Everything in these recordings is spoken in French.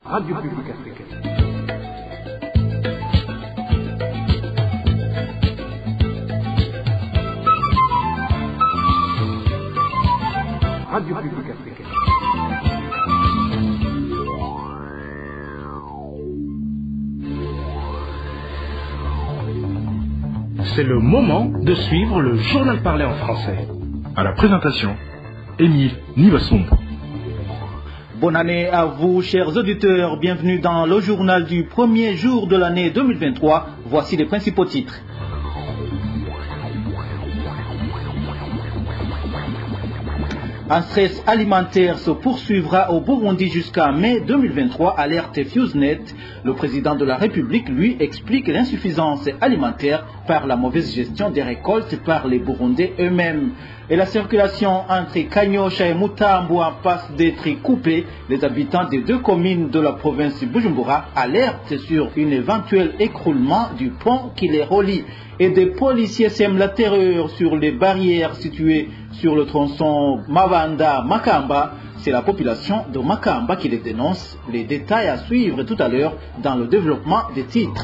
Radio Publique Africaine. Radio Publique Africaine. C'est le moment de suivre le journal parlé en français. À la présentation, Émile Nivasson. Bonne année à vous, chers auditeurs. Bienvenue dans le journal du premier jour de l'année 2023. Voici les principaux titres. Un stress alimentaire se poursuivra au Burundi jusqu'à mai 2023, alerte FuseNet. Le président de la République, lui, explique l'insuffisance alimentaire par la mauvaise gestion des récoltes par les Burundais eux-mêmes. Et la circulation entre Kanyosha et Mutambua passe d'être coupée. Les habitants des deux communes de la province Bujumbura alertent sur un éventuel écroulement du pont qui les relie. Et des policiers sèment la terreur sur les barrières situées sur le tronçon Mavanda-Makamba. C'est la population de Makamba qui les dénonce. Les détails à suivre tout à l'heure dans le développement des titres.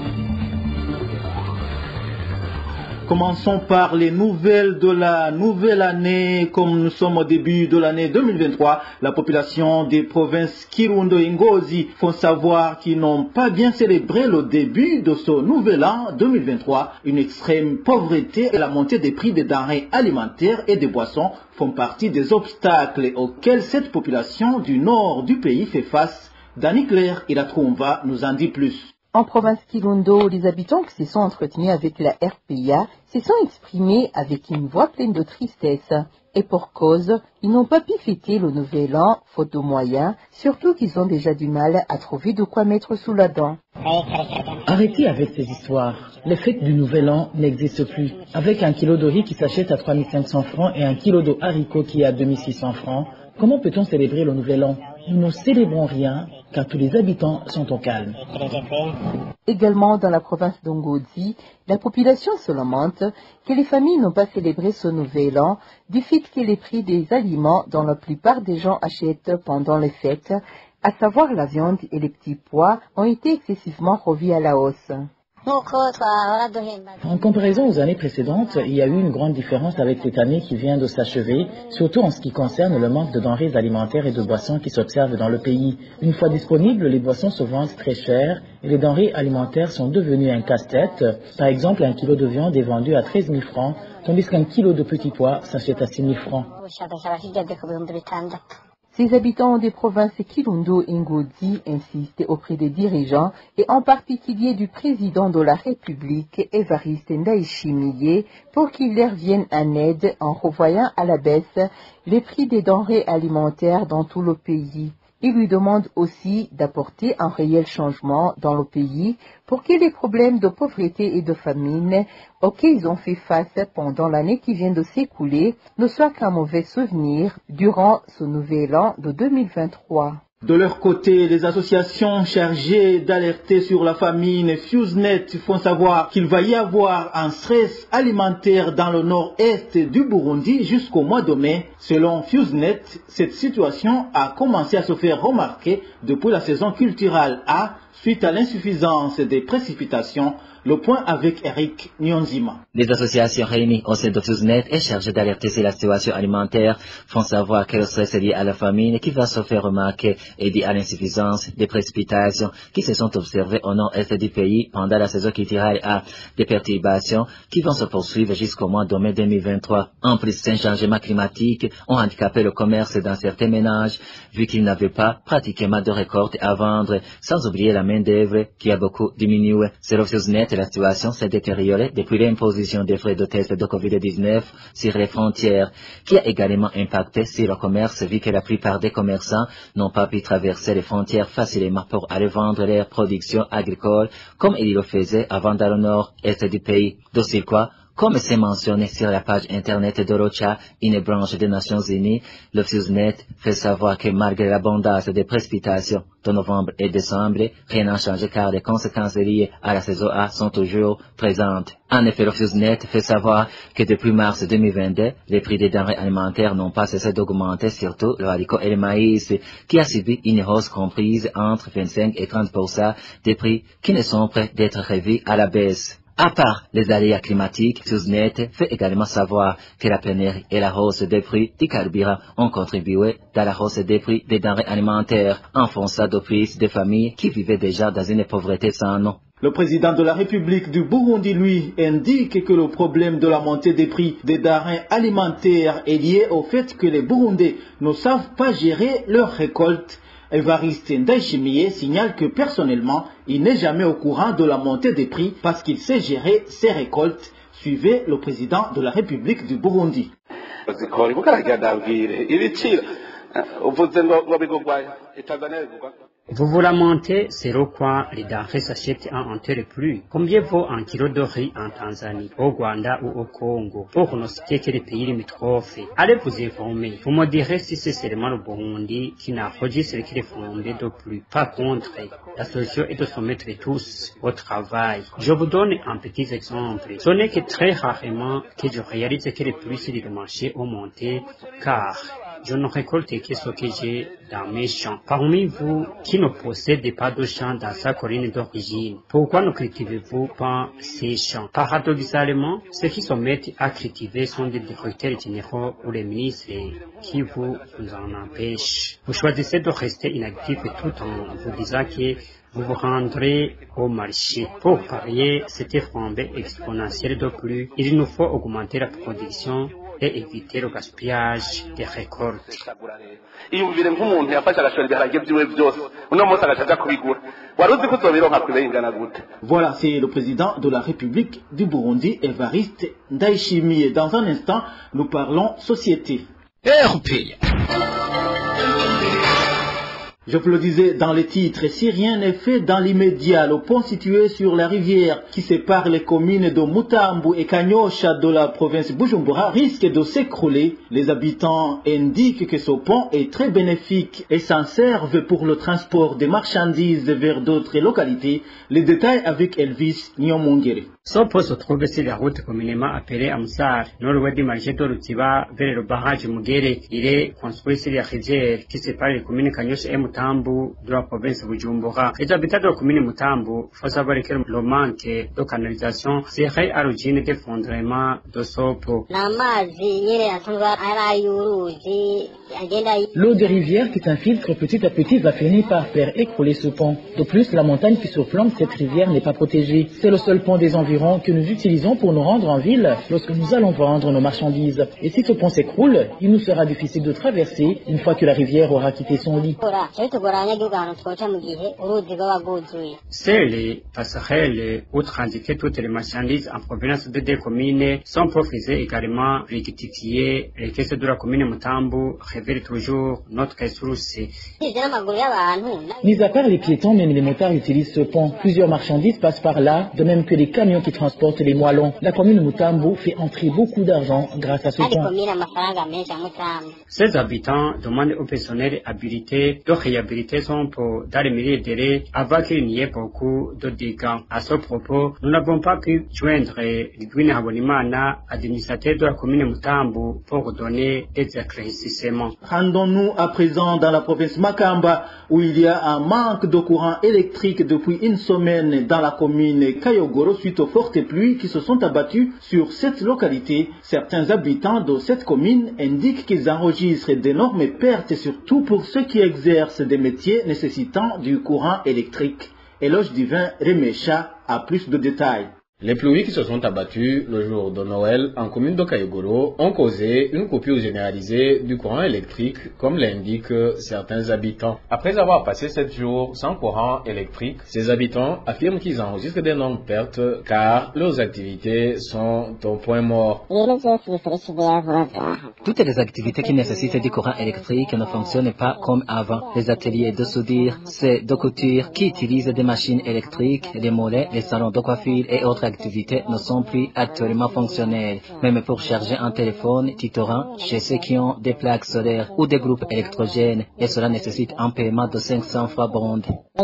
Commençons par les nouvelles de la nouvelle année. Comme nous sommes au début de l'année 2023, la population des provinces Kirundo et Ngozi font savoir qu'ils n'ont pas bien célébré le début de ce nouvel an 2023. Une extrême pauvreté et la montée des prix des denrées alimentaires et des boissons font partie des obstacles auxquels cette population du nord du pays fait face. Dani Claire et la Tromba nous en dit plus. En province Kirundo, les habitants qui se sont entretenus avec la RPA se sont exprimés avec une voix pleine de tristesse. Et pour cause, ils n'ont pas pu fêter le nouvel an, faute de moyens, surtout qu'ils ont déjà du mal à trouver de quoi mettre sous la dent. Arrêtez avec ces histoires. Les fêtes du nouvel an n'existent plus. Avec un kilo de riz qui s'achète à 3500 francs et un kilo de haricots qui est à 2600 francs, comment peut-on célébrer le nouvel an? Nous ne célébrons rien car tous les habitants sont au calme. Également dans la province d'Ongozi, la population se lamente que les familles n'ont pas célébré ce nouvel an du fait que les prix des aliments dont la plupart des gens achètent pendant les fêtes, à savoir la viande et les petits pois, ont été excessivement revus à la hausse. En comparaison aux années précédentes, il y a eu une grande différence avec cette année qui vient de s'achever, surtout en ce qui concerne le manque de denrées alimentaires et de boissons qui s'observe dans le pays. Une fois disponibles, les boissons se vendent très cher et les denrées alimentaires sont devenues un casse-tête. Par exemple, un kilo de viande est vendu à 13 000 francs, tandis qu'un kilo de petits pois s'achète à 6 000 francs. Ces habitants des provinces Kirundo et Ngozi insistent auprès des dirigeants et en particulier du président de la République, Évariste Ndayishimiye, pour qu'il leur vienne en aide en revoyant à la baisse les prix des denrées alimentaires dans tout le pays. Il lui demande aussi d'apporter un réel changement dans le pays pour que les problèmes de pauvreté et de famine auxquels ils ont fait face pendant l'année qui vient de s'écouler ne soient qu'un mauvais souvenir durant ce nouvel an de 2023. De leur côté, les associations chargées d'alerter sur la famine FuseNet font savoir qu'il va y avoir un stress alimentaire dans le nord-est du Burundi jusqu'au mois de mai. Selon FuseNet, cette situation a commencé à se faire remarquer depuis la saison culturelle A suite à l'insuffisance des précipitations. Le point avec Eric Nyonzima. Les associations réunies au sein de FuseNet et chargées d'alerter sur la situation alimentaire font savoir que le stress est lié à la famine qui va se faire remarquer et dû à l'insuffisance des précipitations qui se sont observées au nord-est du pays pendant la saison culturelle A. Des perturbations qui vont se poursuivre jusqu'au mois de mai 2023. En plus, ces changements climatiques ont handicapé le commerce dans certains ménages vu qu'ils n'avaient pas pratiquement de récolte à vendre, sans oublier la main-d'œuvre qui a beaucoup diminué. Selon FuseNet, la situation s'est détériorée depuis l'imposition des frais de test de Covid-19 sur les frontières, qui a également impacté sur le commerce vu que la plupart des commerçants n'ont pas pu traverser les frontières facilement pour aller vendre leurs productions agricoles comme ils le faisaient avant dans le nord-est du pays. De surcroît, Comme c'est mentionné sur la page internet d'Orocha, une branche des Nations Unies, le FuseNet fait savoir que malgré l'abondance des précipitations de novembre et décembre, rien n'a changé car les conséquences liées à la saison A sont toujours présentes. En effet, le FuseNet fait savoir que depuis mars 2022, les prix des denrées alimentaires n'ont pas cessé d'augmenter, surtout le haricot et le maïs, qui a subi une hausse comprise entre 25 et 30% des prix qui ne sont prêts d'être revus à la baisse. À part les aléas climatiques, FuseNet fait également savoir que la pénurie et la hausse des prix du carburant ont contribué dans la hausse des prix des denrées alimentaires, enfonçant de plus des familles qui vivaient déjà dans une pauvreté sans nom. Le président de la République du Burundi, lui, indique que le problème de la montée des prix des denrées alimentaires est lié au fait que les Burundais ne savent pas gérer leurs récoltes. Evariste Ndayishimiye signale que personnellement, il n'est jamais au courant de la montée des prix parce qu'il sait gérer ses récoltes. Suivez le président de la République du Burundi. Vous vous lamentez, c'est quoi les denrées s'achètent en enterre plus. Combien vaut un kilo de riz en Tanzanie, au Rwanda ou au Congo, pour ne citer que les pays limitrophes? Allez vous informer. Vous me direz si c'est seulement le Burundi qui n'a registré ce qu'il est fondé de plus. Par contre, la solution est de se mettre tous au travail. Je vous donne un petit exemple. Ce n'est que très rarement que je réalise que les prix sur le marché ont monté, car je ne récolte que ce que j'ai dans mes champs. Parmi vous qui ne possédez pas de champs dans sa colline d'origine, pourquoi ne cultivez-vous pas ces champs? Paradoxalement, ceux qui se mettent à cultiver sont des directeurs généraux ou les ministres qui vous en empêchent. Vous choisissez de rester inactif tout en vous disant que vous vous rendrez au marché. Pour parier cette flambée exponentielle de plus, il nous faut augmenter la production et éviter le gaspillage des récoltes. Voilà, c'est le président de la République du Burundi, Evariste Ndayishimiye. Dans un instant, nous parlons société. Je vous le disais dans les titres, si rien n'est fait dans l'immédiat, le pont situé sur la rivière qui sépare les communes de Mutambu et Kanyosha de la province Bujumbura risque de s'écrouler. Les habitants indiquent que ce pont est très bénéfique et s'en servent pour le transport des marchandises vers d'autres localités. Les détails avec Elvis Nyomongere. Ce pont se trouve sur la route communément appelée Amsar, nord-ouest du marché de Rutiba vers le barrage Mugere. Il est construit sur la rivière qui sépare les communes Kanyosha et Mutambu de la province Bujumbura. Les habitants de la commune Mutambu font savoir que le manque de canalisation serait à l'origine des fondements de ce pont. L'eau des rivières qui s'infiltre petit à petit va finir par faire écrouler ce pont. De plus, la montagne qui surplombe cette rivière n'est pas protégée. C'est le seul pont des environs que nous utilisons pour nous rendre en ville lorsque nous allons vendre nos marchandises. Et si ce pont s'écroule, il nous sera difficile de traverser une fois que la rivière aura quitté son lit. C'est les passerelles où transiter toutes les marchandises en provenance de deux communes sont proposées également rectifier les caisses de la commune Mutambu révèlent toujours notre ressource. Mis à part les piétons, même les motards utilisent ce pont. Plusieurs marchandises passent par là, de même que les camions qui transportent les moellons. La commune Mutambu fait entrer beaucoup d'argent grâce à ce pont. Ces habitants demandent au personnel habilité de réhabiliter son pont dans les milliers d'élèves avant qu'il n'y ait beaucoup de dégâts. À ce propos, nous n'avons pas pu joindre Lidwine Habonimana, administrateur de la commune Mutambu, pour donner des éclaircissements. Rendons-nous à présent dans la province Makamba où il y a un manque de courant électrique depuis une semaine dans la commune Kayogoro suite aux fortes pluies qui se sont abattues sur cette localité. Certains habitants de cette commune indiquent qu'ils enregistrent d'énormes pertes, surtout pour ceux qui exercent des métiers nécessitant du courant électrique. Éloge Divin Remesha a plus de détails. Les pluies qui se sont abattues le jour de Noël en commune de Kayogoro ont causé une coupure généralisée du courant électrique, comme l'indiquent certains habitants. Après avoir passé 7 jours sans courant électrique, ces habitants affirment qu'ils enregistrent d'énormes pertes car leurs activités sont au point mort. Toutes les activités qui nécessitent du courant électrique ne fonctionnent pas comme avant. Les ateliers de soudure, ceux de couture qui utilisent des machines électriques, les mollets, les salons de coiffure et autres activités ne sont plus actuellement fonctionnelles, même pour charger un téléphone titorant chez ceux qui ont des plaques solaires ou des groupes électrogènes, et cela nécessite un paiement de 500 francs bondes.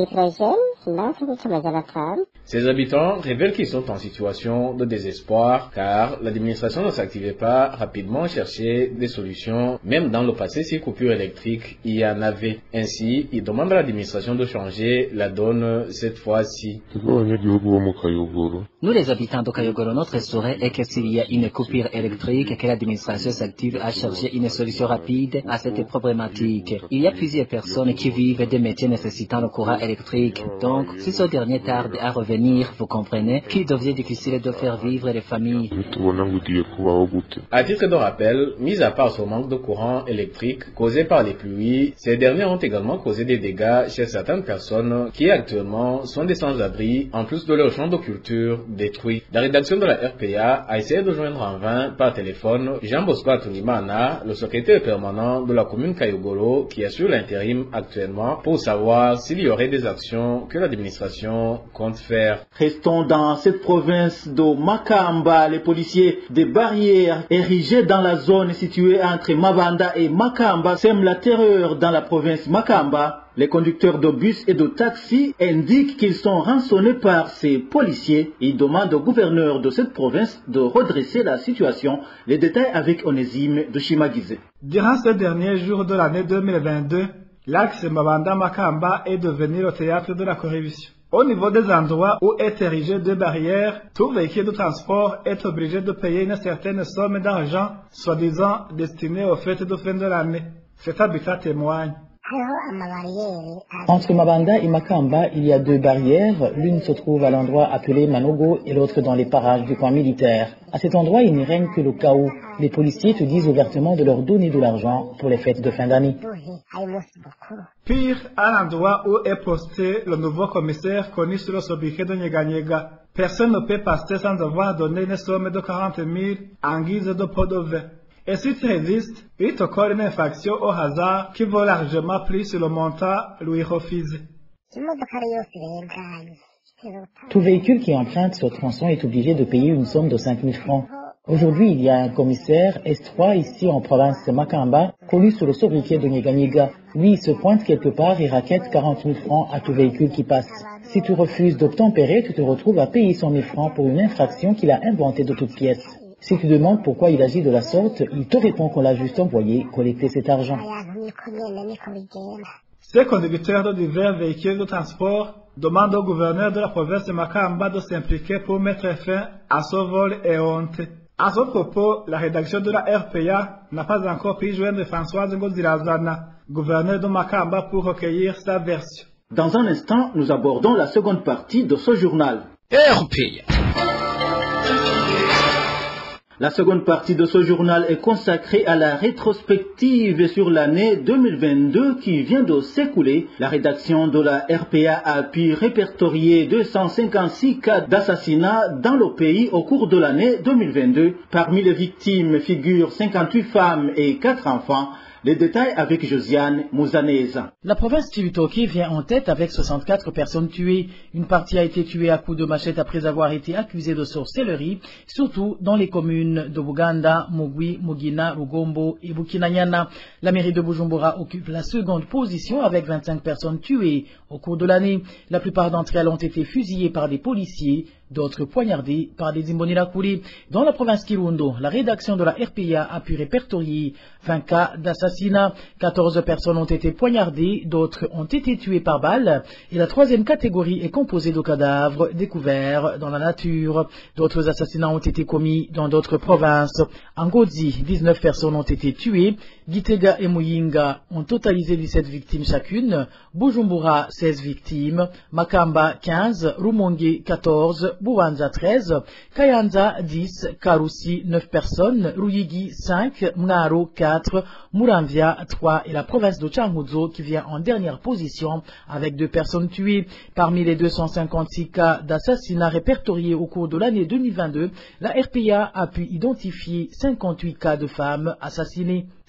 Ces habitants révèlent qu'ils sont en situation de désespoir car l'administration ne s'activait pas rapidement à chercher des solutions, même dans le passé si coupure électrique il y en avait. Ainsi, ils demandent à l'administration de changer la donne cette fois-ci. Nous les habitants de Kayogoro, notre souhait est que s'il y a une coupure électrique, que l'administration s'active à chercher une solution rapide à cette problématique. Il y a plusieurs personnes qui vivent des métiers nécessitant le courant électrique. Donc, si ce dernier tarde à revenir, vous comprenez qu'il devient difficile de faire vivre les familles. À titre de rappel, mis à part ce manque de courant électrique causé par les pluies, ces derniers ont également causé des dégâts chez certaines personnes qui actuellement sont des sans-abri en plus de leur champ de culture détruit. La rédaction de la RPA a essayé de joindre en vain par téléphone Jean Bosco Atunimana, le secrétaire permanent de la commune Kayogoro qui assure l'intérim actuellement pour savoir s'il y aurait des actions que l'administration compte faire. Restons dans cette province de Makamba. Les policiers des barrières érigées dans la zone située entre Mabanda et Makamba sèment la terreur dans la province Makamba. Les conducteurs de bus et de taxis indiquent qu'ils sont rançonnés par ces policiers. Ils demandent au gouverneur de cette province de redresser la situation. Les détails avec Onésime de Chimagize. Durant ces derniers jours de l'année 2022, l'axe Mabanda-Makamba est devenu le théâtre de la corruption. Au niveau des endroits où est érigé deux barrières, tout véhicule de transport est obligé de payer une certaine somme d'argent, soi-disant destinée aux fêtes de fin de l'année. Cet habitat témoigne. Entre Mabanda et Makamba, il y a deux barrières. L'une se trouve à l'endroit appelé Manogo et l'autre dans les parages du camp militaire. À cet endroit, il n'y règne que le chaos. Les policiers te disent ouvertement de leur donner de l'argent pour les fêtes de fin d'année. Pire, à l'endroit où est posté le nouveau commissaire connu sur le sobriquet de Nyeganyega. Personne ne peut passer sans avoir donné une somme de 40 000 en guise de pot de vin. Et si tu résistes, il te colle une infraction au hasard qui vaut largement plus le montant lui refusé. Tout véhicule qui emprunte ce tronçon est obligé de payer une somme de 5 000 francs. Aujourd'hui, il y a un commissaire S3 ici en province de Makamba, connu sous le sobriquet de Nyeganyega. Lui, il se pointe quelque part et raquette 40 000 francs à tout véhicule qui passe. Si tu refuses d'obtempérer, tu te retrouves à payer 100 000 francs pour une infraction qu'il a inventée de toutes pièces. Si tu demandes pourquoi il agit de la sorte, il te répond qu'on l'a juste envoyé collecter cet argent. Ces conducteurs de divers véhicules de transport demandent au gouverneur de la province de Makamba de s'impliquer pour mettre fin à ce vol et honte. À ce propos, la rédaction de la RPA n'a pas encore pu joindre Françoise Ngozirazana, gouverneur de Makamba, pour recueillir sa version. Dans un instant, nous abordons la seconde partie de ce journal. RPA. La seconde partie de ce journal est consacrée à la rétrospective sur l'année 2022 qui vient de s'écouler. La rédaction de la RPA a pu répertorier 256 cas d'assassinat dans le pays au cours de l'année 2022. Parmi les victimes figurent 58 femmes et 4 enfants. Les détails avec Josiane Mouzaneza. La province Cibitoke vient en tête avec 64 personnes tuées. Une partie a été tuée à coups de machette après avoir été accusée de sorcellerie, surtout dans les communes de Buganda, Mugwi, Mugina, Rugombo et Bukinanyana. La mairie de Bujumbura occupe la seconde position avec 25 personnes tuées au cours de l'année. La plupart d'entre elles ont été fusillées par des policiers, d'autres poignardées par des Imbonirakuri. Dans la province Kirundo, la rédaction de la RPA a pu répertorier 20 cas d'assassinat. 14 personnes ont été poignardées, d'autres ont été tuées par balle. Et la troisième catégorie est composée de cadavres découverts dans la nature. D'autres assassinats ont été commis dans d'autres provinces. En Ngozi, 19 personnes ont été tuées. Gitega et Muyinga ont totalisé 17 victimes chacune. Bujumbura, 16 victimes. Makamba, 15. Rumonge, 14. Bubanza 13, Kayanza 10, Karusi 9 personnes, Ruyigi 5, Mnaro 4, Muramvia 3 et la province de Changuzo qui vient en dernière position avec 2 personnes tuées. Parmi les 256 cas d'assassinat répertoriés au cours de l'année 2022, la RPA a pu identifier 58 cas de femmes assassinées.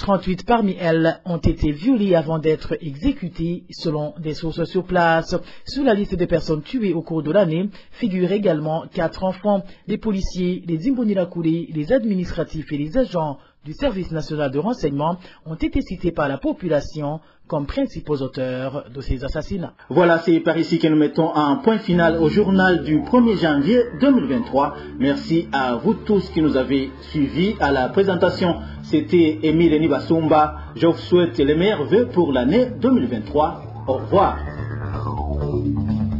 38 parmi elles ont été violées avant d'être exécutées, selon des sources sur place. Sur la liste des personnes tuées au cours de l'année figurent également 4 enfants. Les policiers, les Imbonerakure, les administratifs et les agents du service national de renseignement ont été cités par la population comme principaux auteurs de ces assassinats. Voilà, c'est par ici que nous mettons un point final au journal du 1er janvier 2023. Merci à vous tous qui nous avez suivis. À la présentation, c'était Émile Nibasumba. Je vous souhaite les meilleurs vœux pour l'année 2023. Au revoir.